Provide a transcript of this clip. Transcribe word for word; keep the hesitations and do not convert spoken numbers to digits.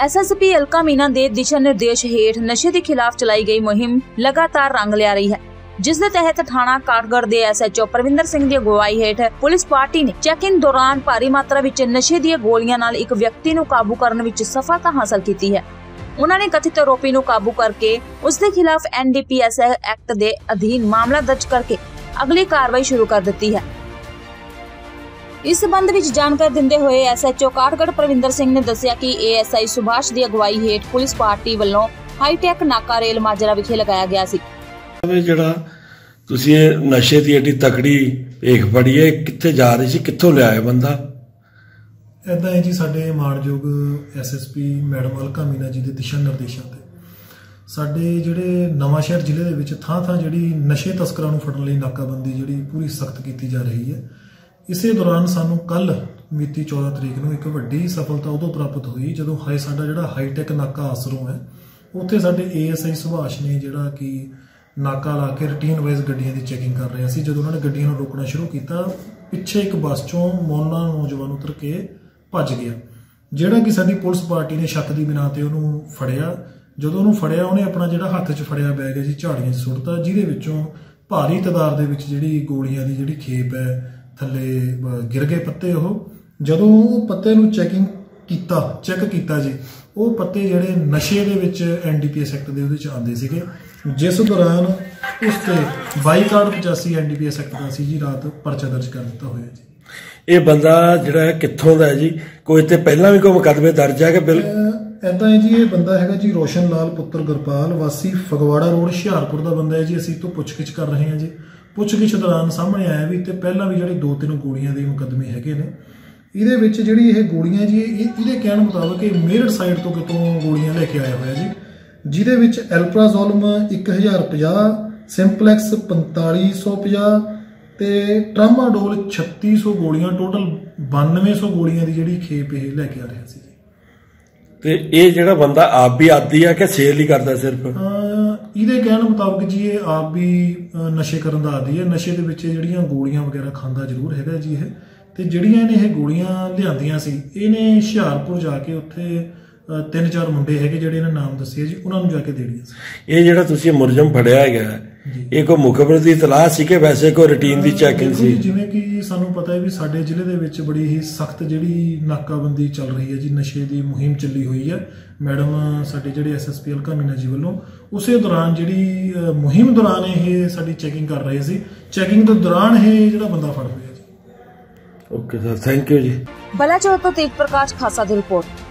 S S P Alka Meena दे दिशा निर्देश हेठ नशे के खिलाफ चलाई गई मुहिम लगातार रंग लिया रही है, जिस दे तहत थाना काठगढ़ दे S H O Parvinder Singh दी अगुवाई हेठ पुलिस पार्टी ने चैकिंग दौरान भारी मात्रा विच नशे दी गोलियां नाल एक व्यक्ति नूं काबू करने विच सफलता हासिल की है। उन्होंने कथित आरोपी नूं काबू करके उसके खिलाफ N D P S act दे अधीन मामला दर्ज करके अगली कार्रवाई शुरू कर दी है। इस संबंध विच जानकारी दिंदे हुए S H O Kathgarh Parvinder Singh ने दस्सिया कि ए एस आई सुभाष दी अगुवाई हेठ पुलिस पार्टी वालों हाईटैक नाका रेल माजरा विखे लगाया गया सी। ਜਿਹੜਾ ਤੁਸੀਂ ਇਹ ਨਸ਼ੇ ਦੀ ਏਡੀ ਤਕੜੀ ਭੇਖ ਫੜੀ ਹੈ, ਕਿੱਥੇ ਜਾ ਰਹੀ ਸੀ, ਕਿੱਥੋਂ ਲਿਆਇਆ ਬੰਦਾ? ਇਦਾਂ ਹੈ ਜੀ, ਸਾਡੇ ਮਾਨਯੋਗ S S P madam Alka Meena ji ਦੇ ਦਿਸ਼ਾ ਨਿਰਦੇਸ਼ਾਂ ਤੇ ਸਾਡੇ ਜਿਹੜੇ ਨਵਾਂਸ਼ਹਿਰ ਜ਼ਿਲ੍ਹੇ ਦੇ ਵਿੱਚ ਥਾਂ ਥਾਂ ਜਿਹੜੀ ਨਸ਼ੇ ਤਸਕਰਾਂ ਨੂੰ ਫੜਨ ਲਈ ਨਾਕਾਬੰਦੀ ਜਿਹੜੀ ਪੂਰੀ ਸਖਤ ਕੀਤੀ ਜਾ ਰਹੀ ਹੈ। ਇਸੇ ਦੌਰਾਨ ਸਾਨੂੰ ਕੱਲ ਮਿਤੀ ਚੌਦਾਂ ਤਰੀਕ ਨੂੰ ਇੱਕ ਵੱਡੀ ਸਫਲਤਾ ਉਦੋਂ ਪ੍ਰਾਪਤ ਹੋਈ ਜਦੋਂ ਹਾਈ ਸਾਡਾ ਜਿਹੜਾ ਹਾਈਟੈਕ ਨਾਕਾ ਆਸਰੋਂ ਹੈ, ਉੱਥੇ ਸਾਡੇ ਏ ਐਸ ਆਈ ਸੁਭਾਸ਼ ਨੇ ਜਿਹੜਾ ਕਿ ਨਾਕਾ ਲਾ ਕੇ ਰੂਟੀਨ ਵਾਈਜ਼ ਗੱਡੀਆਂ ਦੀ ਚੈਕਿੰਗ ਕਰ ਰਹੇ ਸੀ। ਜਦੋਂ ਉਹਨਾਂ ਨੇ ਗੱਡੀਆਂ ਨੂੰ ਰੋਕਣਾ ਸ਼ੁਰੂ ਕੀਤਾ, ਪਿੱਛੇ ਇੱਕ ਬੱਸ ਚੋਂ ਮੌਨਾ ਨੌਜਵਾਨ ਉਤਰ ਕੇ ਭੱਜ ਗਿਆ, ਜਿਹੜਾ ਕਿ ਸਾਡੀ ਪੁਲਿਸ ਪਾਰਟੀ ਨੇ ਸ਼ੱਕ ਦੀ ਬਿਨਾਂ ਤੇ ਉਹਨੂੰ ਫੜਿਆ। ਜਦੋਂ ਉਹਨੂੰ ਫੜਿਆ, ਉਹਨੇ ਆਪਣਾ ਜਿਹੜਾ ਹੱਥ 'ਚ ਫੜਿਆ ਬੈਗ ਹੈ ਜੀ ਝਾੜੀਆਂ 'ਚ ਸੁੱਟਤਾ, ਜਿਹਦੇ ਵਿੱਚੋਂ ਭਾਰੀ ਤਾਦਾਦ ਦੇ ਵਿੱਚ ਜਿਹੜੀ ਗੋਲੀਆਂ ਦੀ ਜਿਹੜੀ ਖੇਪ ਹੈ ਥੱਲੇ ਗਿਰ ਗਏ ਪੱਤੇ। ਉਹ ਜਦੋਂ ਉਹ ਪੱਤੇ ਨੂੰ ਚੈਕਿੰਗ ਕੀਤਾ ਚੈੱਕ ਕੀਤਾ ਜੀ, ਉਹ ਪੱਤੇ ਜਿਹੜੇ ਨਸ਼ੇ ਦੇ ਵਿੱਚ N D P S act ਦੇ ਉਹਦੇ 'ਚ ਆਉਂਦੇ ਸੀਗੇ, ਜਿਸ ਦੌਰਾਨ ਉਸ ਤੇ ਬਾਈ ਕਾਰਡ ਪਚਾਸੀ N D P S act ਦਾ ਸੀ ਜੀ, ਰਾਤ ਪਰਚਾ ਦਰਜ ਕਰ ਦਿੱਤਾ ਹੋਇਆ ਜੀ। ਇਹ ਬੰਦਾ ਜਿਹੜਾ ਹੈ ਕਿੱਥੋਂ ਦਾ ਹੈ ਜੀ? ਕੋਈ ਤੇ ਪਹਿਲਾਂ ਵੀ ਕੋਈ ਮੁਕੱਦਮੇ ਦਰਜ ਹੈ ਕਿ ਬਿਲਕੁਲ ਇਦਾਂ ਹੈ ਜੀ? ਇਹ ਬੰਦਾ ਹੈਗਾ ਜੀ ਰੋਸ਼ਨ ਲਾਲ ਪੁੱਤਰ ਗੁਰਪਾਲ, ਵਾਸੀ ਫਗਵਾੜਾ ਰੋਡ ਹੁਸ਼ਿਆਰਪੁਰ ਦਾ ਬੰਦਾ ਹੈ ਜੀ। ਅਸੀਂ ਤੋਂ ਪੁੱਛਗਿੱਛ ਕਰ ਰਹੇ ਹਾਂ ਜੀ। ਪੁੱਛਗਿੱਛ ਦੌਰਾਨ ਸਾਹਮਣੇ ਆਇਆ ਵੀ ਤੇ ਪਹਿਲਾਂ ਵੀ ਜਿਹੜੇ ਦੋ ਤਿੰਨ ਗੋਲੀਆਂ ਦੇ ਮੁਕੱਦਮੇ ਹੈਗੇ ਨੇ। ਇਹਦੇ ਵਿੱਚ ਜਿਹੜੀ ਇਹ ਗੋਲੀਆਂ ਜੀ, ਇਹਦੇ ਕਹਿਣ ਮੁਤਾਬਕ ਇਹ ਮੇਰਠ ਸਾਈਡ ਤੋਂ ਕਿਤੋਂ ਗੋਲੀਆਂ ਲੈ ਕੇ ਆਇਆ ਹੋਇਆ ਜੀ, ਜਿਹਦੇ ਵਿੱਚ ਐਲਪਰਾਜ਼ੋਲਮ ਇੱਕ ਹਜ਼ਾਰ ਪੰਜਾਹ, ਸਿੰਪਲੈਕਸ ਪੰਤਾਲੀ ਸੌ ਪੰਜਾਹ ਤੇ ਟਰਾਮਾਡੋਲ ਛੱਤੀ ਸੌ ਗੋਲੀਆਂ, ਟੋਟਲ ਬਾਨਵੇਂ ਸੌ ਗੋਲੀਆਂ ਦੀ ਜਿਹੜੀ ਖੇਪ ਇਹ ਲੈ ਕੇ ਆ ਰਿਹਾ ਸੀ। ਤੇ ਇਹ ਜਿਹੜਾ ਬੰਦਾ ਆਪ ਵੀ ਆਦੀ ਆ ਕਿ ਸੇਲ ਹੀ ਕਰਦਾ ਸਿਰਫ? ਇਹਦੇ ਕਹਿਣ ਮੁਤਾਬਕ ਜੀ ਇਹ ਆਪ ਵੀ ਨਸ਼ੇ ਕਰਨ ਦਾ ਆਦੀ ਹੈ। ਨਸ਼ੇ ਦੇ ਵਿੱਚ ਜਿਹੜੀਆਂ ਗੋਲੀਆਂ ਵਗੈਰਾ ਖਾਂਦਾ ਜ਼ਰੂਰ ਹੈਗਾ ਜੀ ਇਹ। ਤੇ ਜਿਹੜੀਆਂ ਇਹਨੇ ਇਹ ਗੋਲੀਆਂ ਲਿਆਂਦੀਆਂ ਸੀ, ਇਹਨੇ ਹੁਸ਼ਿਆਰਪੁਰ ਜਾ ਕੇ ਉੱਥੇ ਤਿੰਨ ਚਾਰ ਮੁੰਡੇ ਹੈਗੇ ਜਿਹੜੇ ਇਹਨਾਂ ਨਾਮ ਦੱਸੇ ਜੀ, ਉਹਨਾਂ ਨੂੰ ਜਾ ਕੇ ਦੇਣੀਆਂ ਸੀ। ਇਹ ਜਿਹੜਾ ਤੁਸੀਂ ਮੁਲਜ਼ਮ ਫੜਿਆ ਹੈਗਾ, ਇਹ ਕੋਈ ਮੁਖਬਰ ਦੀ ਇਤਲਾਹ ਸੀ ਕਿ ਵੈਸੇ ਕੋਈ ਰੂਟੀਨ ਦੀ ਚੈਕਿੰਗ ਸੀ? ਜਿਵੇਂ ਕਿ ਸਾਨੂੰ ਪਤਾ ਹੈ ਵੀ ਸਾਡੇ ਜ਼ਿਲ੍ਹੇ ਦੇ ਵਿੱਚ ਬੜੀ ਹੀ ਸਖਤ ਜਿਹੜੀ ਨਾਕਾਬੰਦੀ ਚੱਲ ਰਹੀ ਹੈ ਜੀ, ਨਸ਼ੇ ਦੀ ਮੁਹਿੰਮ ਚੱਲੀ ਹੋਈ ਹੈ ਮੈਡਮ ਸਾਡੇ ਜਿਹੜੇ S S P Alka Meena ji ਵੱਲੋਂ। ਉਸੇ ਦੌਰਾਨ ਜਿਹੜੀ ਮੁਹਿੰਮ ਦੌਰਾਨ ਇਹ ਸਾਡੀ ਚੈਕਿੰਗ ਕਰ ਰਹੇ ਸੀ। ਚੈਕਿੰਗ ਦੇ ਦੌਰਾਨ ਇਹ ਜਿਹੜਾ ਬੰਦਾ ਫੜ ਹੋਇਆ ਜੀ। ਓਕੇ ਸਰ, ਥੈਂਕ ਯੂ ਜੀ। ਬਲਾਚੌਰ ਤੋਂ ਤੇਜ ਪ੍ਰਕਾਸ਼ ਖਾਸਾ ਦੀ ਰਿਪੋਰਟ।